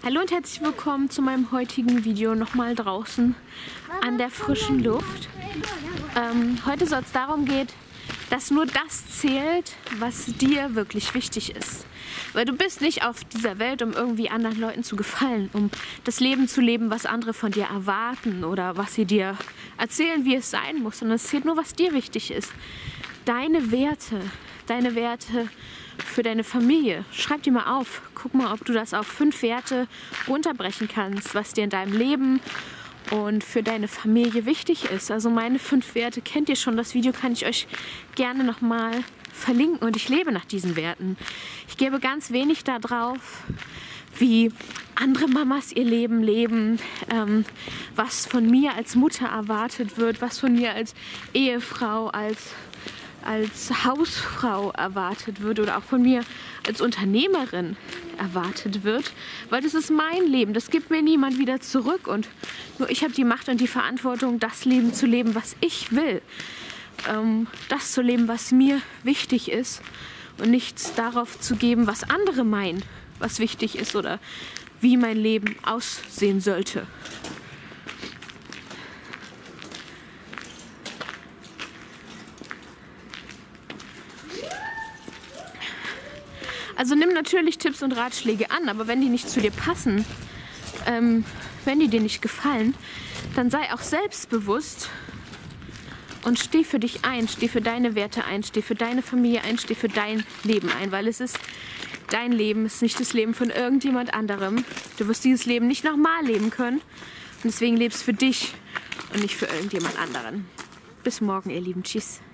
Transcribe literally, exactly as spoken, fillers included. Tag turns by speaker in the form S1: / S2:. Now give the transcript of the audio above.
S1: Hallo und herzlich willkommen zu meinem heutigen Video nochmal draußen an der frischen Luft. Ähm, heute soll es darum gehen, dass nur das zählt, was dir wirklich wichtig ist. Weil du bist nicht auf dieser Welt, um irgendwie anderen Leuten zu gefallen, um das Leben zu leben, was andere von dir erwarten oder was sie dir erzählen, wie es sein muss, sondern es zählt nur, was dir wichtig ist. Deine Werte, deine Werte für deine Familie. Schreib die mal auf. Guck mal, ob du das auf fünf Werte runterbrechen kannst, was dir in deinem Leben und für deine Familie wichtig ist. Also meine fünf Werte kennt ihr schon. Das Video kann ich euch gerne nochmal verlinken und ich lebe nach diesen Werten. Ich gebe ganz wenig darauf, wie andere Mamas ihr Leben leben, ähm, was von mir als Mutter erwartet wird, was von mir als Ehefrau, als als Hausfrau erwartet wird oder auch von mir als Unternehmerin erwartet wird, weil das ist mein Leben, das gibt mir niemand wieder zurück und nur ich habe die Macht und die Verantwortung, das Leben zu leben, was ich will, ähm, das zu leben, was mir wichtig ist und nichts darauf zu geben, was andere meinen, was wichtig ist oder wie mein Leben aussehen sollte. Also nimm natürlich Tipps und Ratschläge an, aber wenn die nicht zu dir passen, ähm, wenn die dir nicht gefallen, dann sei auch selbstbewusst und steh für dich ein, steh für deine Werte ein, steh für deine Familie ein, steh für dein Leben ein, weil es ist dein Leben, es ist nicht das Leben von irgendjemand anderem. Du wirst dieses Leben nicht nochmal leben können und deswegen lebst für dich und nicht für irgendjemand anderen. Bis morgen, ihr Lieben. Tschüss.